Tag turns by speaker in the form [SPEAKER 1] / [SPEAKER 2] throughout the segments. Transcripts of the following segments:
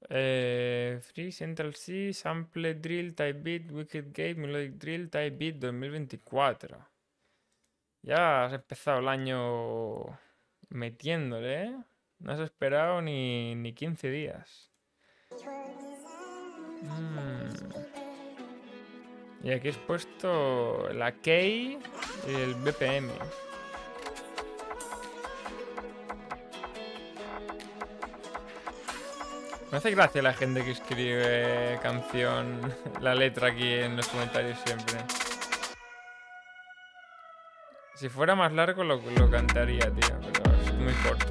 [SPEAKER 1] Free Central C, Sample Drill, Type Beat, Wicked Game, Melodic Drill, Type Beat 2024. Ya has empezado el año metiéndole, ¿eh? No has esperado ni 15 días. Mm. Y aquí has puesto la key y el BPM. Me hace gracia la gente que escribe canción, la letra aquí en los comentarios siempre. Si fuera más largo lo cantaría, tío, pero es muy corto.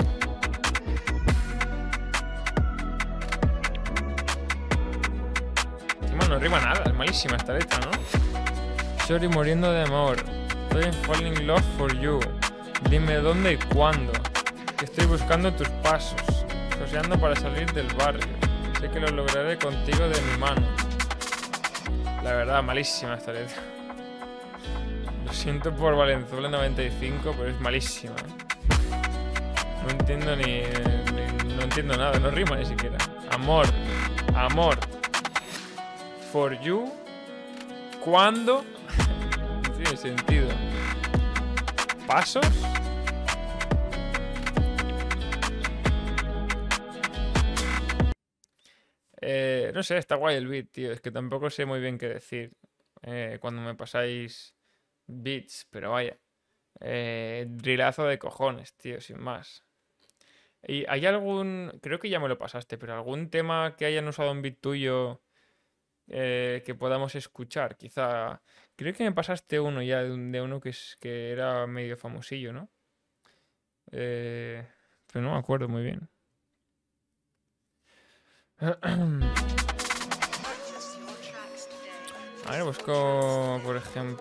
[SPEAKER 1] Encima no rima nada, es malísima esta letra, ¿no? Shorty muriendo de amor. Estoy en falling in love for you. Dime dónde y cuándo. Que estoy buscando tus pasos. Joseando para salir del barrio. Sé que lo lograré contigo de mi mano. La verdad, malísima esta letra. Lo siento por Valenzuela 95, pero es malísima. No entiendo no entiendo nada, no rima ni siquiera. Amor, amor. For you. ¿Cuándo? No tiene sentido. ¿Pasos? No sé, está guay el beat, tío. Es que tampoco sé muy bien qué decir cuando me pasáis beats, pero vaya. Drillazo de cojones, tío, sin más. ¿Y hay algún, creo que ya me lo pasaste, pero algún tema que hayan usado un beat tuyo que podamos escuchar? Quizá, creo que me pasaste uno ya de uno que era medio famosillo, ¿no? Eh, pero no me acuerdo muy bien. A ver, busco, por ejemplo...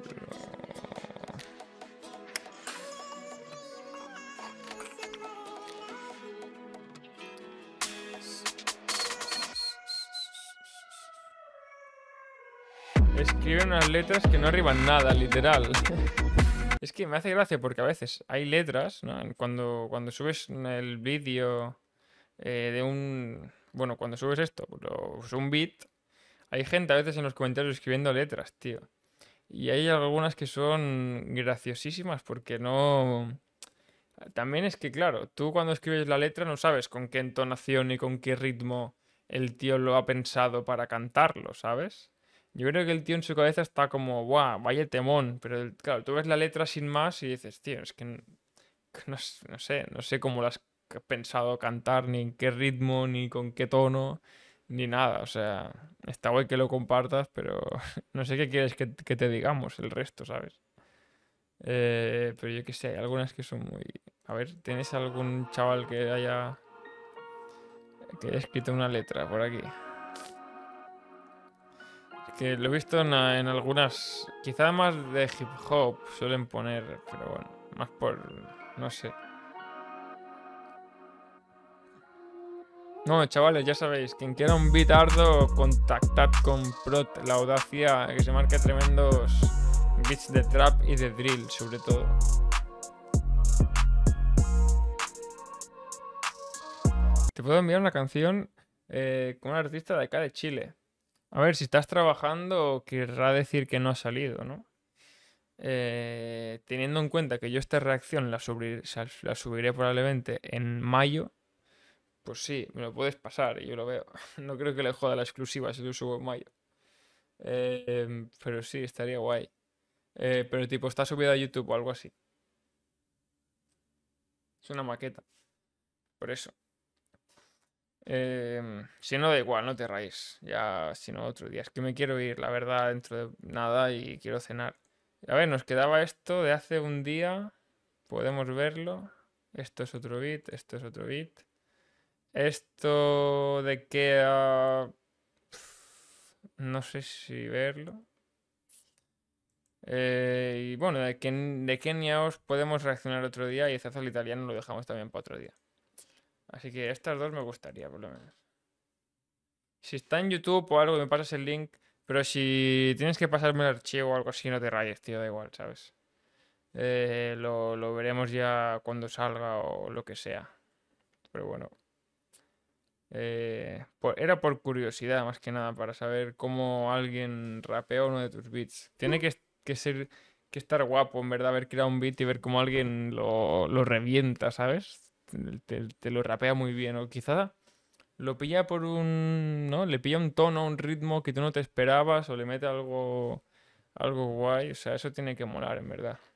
[SPEAKER 1] Escriben unas letras que no arriban nada, literal. Es que me hace gracia porque a veces hay letras, ¿no? Cuando subes el vídeo de un... Bueno, cuando subes esto, pues un beat, hay gente a veces en los comentarios escribiendo letras, tío. Y hay algunas que son graciosísimas porque no... También es que, claro, tú cuando escribes la letra no sabes con qué entonación y con qué ritmo el tío lo ha pensado para cantarlo, ¿sabes? Yo creo que el tío en su cabeza está como, ¡buah, vaya temón! Pero claro, tú ves la letra sin más y dices, tío, es que no sé cómo lo has pensado cantar, ni en qué ritmo, ni con qué tono, ni nada. O sea, está guay que lo compartas, pero no sé qué quieres que te digamos el resto, ¿sabes? Pero yo qué sé, hay algunas que son muy... A ver, ¿tienes algún chaval que haya escrito una letra por aquí? Es que lo he visto en algunas, quizá más de hip hop suelen poner, pero bueno, más por, no sé. No, chavales, ya sabéis, quien quiera un beat ardo, contactad con Prot, la audacia, que se marca tremendos beats de trap y de drill, sobre todo. Te puedo enviar una canción con un artista de acá de Chile. A ver, si estás trabajando, querrá decir que no ha salido, ¿no? Teniendo en cuenta que yo esta reacción la subiré probablemente en mayo, pues sí, me lo puedes pasar y yo lo veo. No creo que le joda la exclusiva si lo subo en mayo. Pero sí, estaría guay. Pero tipo, está subida a YouTube o algo así. Es una maqueta, por eso. Si no, da igual, no te rayes. Ya, si no, otro día. Es que me quiero ir, la verdad, dentro de nada y quiero cenar. A ver, nos quedaba esto de hace un día. Podemos verlo. Esto es otro bit, esto es otro bit. Esto de que... no sé si verlo. Y bueno, de Kenia os podemos reaccionar otro día y Zazo el italiano lo dejamos también para otro día. Así que estas dos me gustaría, por lo menos. Si está en YouTube o algo, me pasas el link. Pero si tienes que pasarme el archivo o algo así, no te rayes, tío, da igual, ¿sabes? Lo veremos ya cuando salga o lo que sea. Pero bueno. Era por curiosidad, más que nada, para saber cómo alguien rapea uno de tus beats. Tiene que ser, que estar guapo, en verdad, haber creado un beat y ver cómo alguien lo revienta, ¿sabes? Te lo rapea muy bien. O quizá lo pilla por un, ¿no? Le pilla un tono, un ritmo que tú no te esperabas o le mete algo guay. O sea, eso tiene que molar, en verdad.